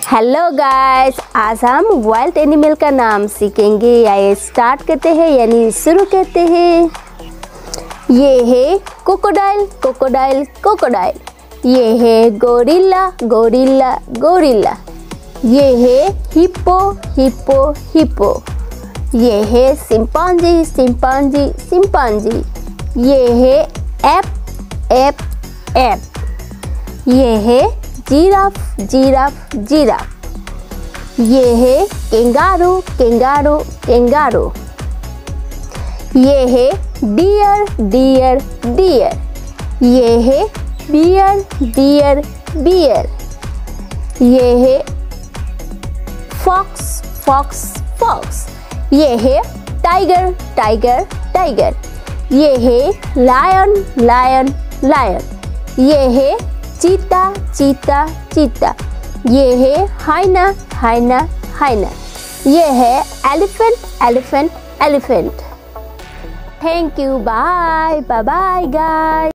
Hello guys, आज हम wild animal का नाम सीखेंगे या स्टार्ट करते हैं यानी शुरू करते हैं। ये है क्रोकोडाइल, क्रोकोडाइल, क्रोकोडाइल। ये है गोरिल्ला, गोरिल्ला, गोरिल्ला। ये है हिप्पो, हिप्पो, हिप्पो। ये है चिंपांजी, चिंपांजी, चिंपांजी। ये है एप, एप, एप। ये है जिराफ, जिराफ, जिराफ। ये है कैंगारू, कैंगारू, कैंगारू। ये है डियर, डियर, डियर। ये है बियर, बियर, बियर। ये है फॉक्स, फॉक्स, फॉक्स। ये है टाइगर, टाइगर, टाइगर। ये है लायन, लायन, लायन। ये है चीता, चीता, चीता। ये है हाइना, हाइना, हाइना। ये है elephant, elephant, elephant. Thank you, bye bye bye guys.